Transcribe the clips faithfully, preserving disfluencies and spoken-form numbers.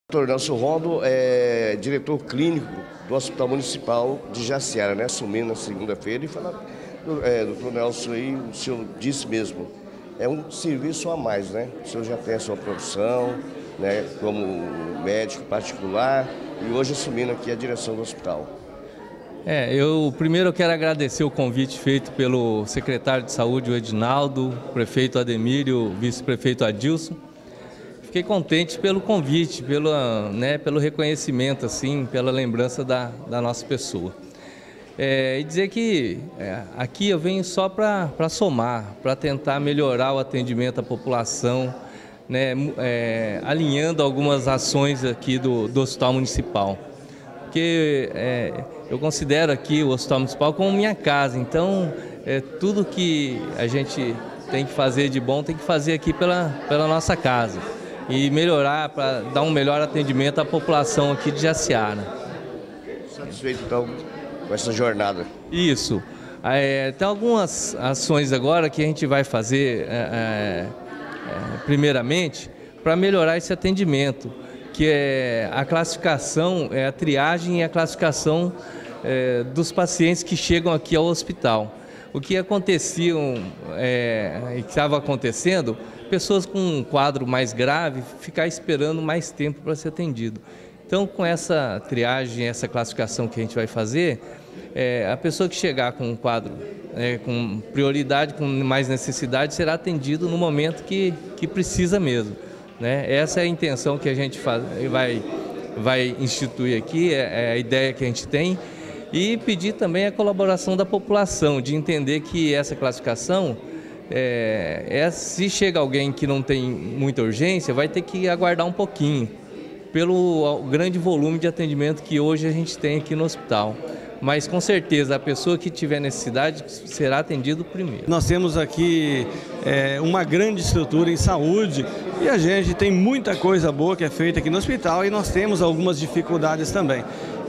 doutor Nelson Rondo é diretor clínico do Hospital Municipal de Jaciara, né? Assumindo na segunda-feira e falar, é, doutor Nelson, aí, o senhor disse mesmo, é um serviço a mais, né? O senhor já tem a sua profissão, né, como médico particular e hoje assumindo aqui a direção do hospital. É, eu primeiro quero agradecer o convite feito pelo secretário de Saúde, o Edinaldo, prefeito Ademírio, vice-prefeito Adilson. Fiquei contente pelo convite, pelo, né, pelo reconhecimento, assim, pela lembrança da, da nossa pessoa. É, e dizer que é, aqui eu venho só para somar, para tentar melhorar o atendimento à população, né, é, alinhando algumas ações aqui do, do Hospital Municipal. Porque é, eu considero aqui o Hospital Municipal como minha casa, então é, tudo que a gente tem que fazer de bom tem que fazer aqui pela, pela nossa casa e melhorar, para dar um melhor atendimento à população aqui de Jaciara. Satisfeito então com essa jornada? Isso. É, tem algumas ações agora que a gente vai fazer, é, é, primeiramente, para melhorar esse atendimento, que é a classificação, é a triagem e a classificação é, dos pacientes que chegam aqui ao hospital. O que aconteciam é, e que estava acontecendo, pessoas com um quadro mais grave ficar esperando mais tempo para ser atendido. Então, com essa triagem, essa classificação que a gente vai fazer, é, a pessoa que chegar com um quadro é, com prioridade, com mais necessidade, será atendido no momento que, que precisa mesmo, né? Essa é a intenção que a gente faz, vai, vai instituir aqui, é, é a ideia que a gente tem, e pedir também a colaboração da população, de entender que essa classificação, é, é, se chega alguém que não tem muita urgência, vai ter que aguardar um pouquinho, pelo grande volume de atendimento que hoje a gente tem aqui no hospital. Mas com certeza a pessoa que tiver necessidade será atendido primeiro. Nós temos aqui é, uma grande estrutura em saúde e a gente tem muita coisa boa que é feita aqui no hospital e nós temos algumas dificuldades também.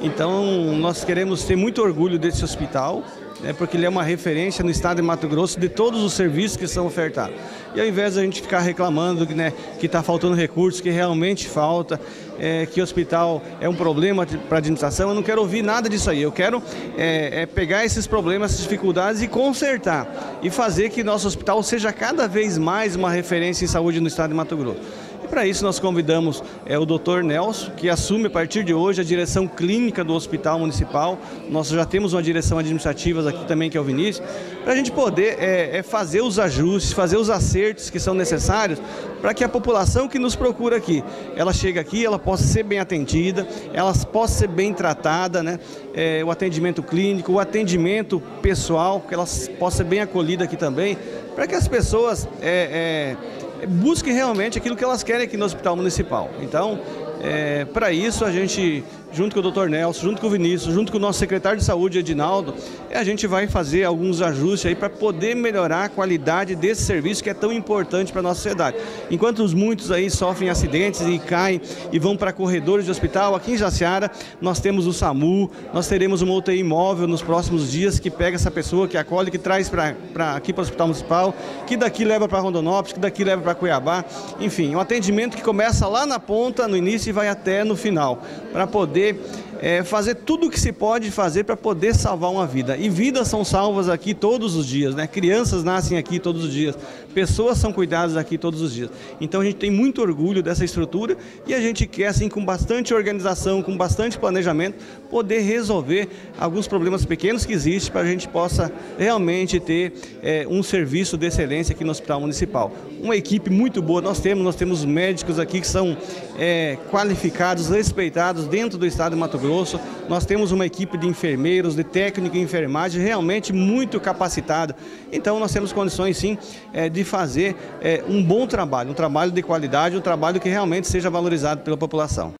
Então nós queremos ter muito orgulho desse hospital, né, porque ele é uma referência no estado de Mato Grosso de todos os serviços que são ofertados. E ao invés de a gente ficar reclamando, né, que está faltando recursos, que realmente falta, é, que o hospital é um problema para a administração, eu não quero ouvir nada disso aí. Eu quero é, é pegar esses problemas, essas dificuldades e consertar. E fazer que nosso hospital seja cada vez mais uma referência em saúde no estado de Mato Grosso. Para isso nós convidamos é, o doutor Nelson, que assume a partir de hoje a direção clínica do Hospital Municipal. Nós já temos uma direção administrativa aqui também, que é o Vinícius, para a gente poder é, é fazer os ajustes, fazer os acertos que são necessários para que a população que nos procura aqui, ela chega aqui, ela possa ser bem atendida, ela possa ser bem tratada, né? É, o atendimento clínico, o atendimento pessoal, que ela possa ser bem acolhida aqui também, para que as pessoas é, é, busquem realmente aquilo que elas querem aqui no Hospital Municipal. Então, é, para isso a gente, junto com o doutor Nelson, junto com o Vinícius, junto com o nosso secretário de Saúde, Edinaldo, a gente vai fazer alguns ajustes aí para poder melhorar a qualidade desse serviço que é tão importante para a nossa sociedade. Enquanto os muitos aí sofrem acidentes e caem e vão para corredores de hospital, aqui em Jaciara nós temos o SAMU, nós teremos uma U T I móvel nos próximos dias que pega essa pessoa, que acolhe, que traz para aqui para o Hospital Municipal, que daqui leva para Rondonópolis, que daqui leva para Cuiabá, enfim, um atendimento que começa lá na ponta, no início, e vai até no final, para poder é, fazer tudo o que se pode fazer para poder salvar uma vida. E vidas são salvas aqui todos os dias, né? Crianças nascem aqui todos os dias, pessoas são cuidadas aqui todos os dias. Então a gente tem muito orgulho dessa estrutura e a gente quer, assim, com bastante organização, com bastante planejamento, poder resolver alguns problemas pequenos que existem para a gente possa realmente ter é, um serviço de excelência aqui no Hospital Municipal. Uma equipe muito boa nós temos, nós temos médicos aqui que são é, qualificados, respeitados dentro do estado de Mato Grosso. Nós temos uma equipe de enfermeiros, de técnico em enfermagem realmente muito capacitada. Então nós temos condições sim é, de fazer é, um bom trabalho, um trabalho de qualidade, um trabalho que realmente seja valorizado pela população.